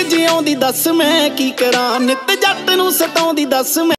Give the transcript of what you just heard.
ਜਿਉਂਦੀ ਦੱਸ ਮੈਂ ਕੀ ਕਰਾਂ, ਨਿੱਤ ਜੱਟ ਨੂੰ ਸਤਾਉਂਦੀ ਦੱਸ ਮੈਂ